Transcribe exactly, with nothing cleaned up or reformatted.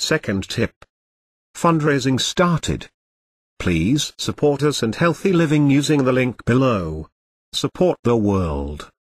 Second tip. Fundraising started. Please support us and healthy living using the link below. Support the world.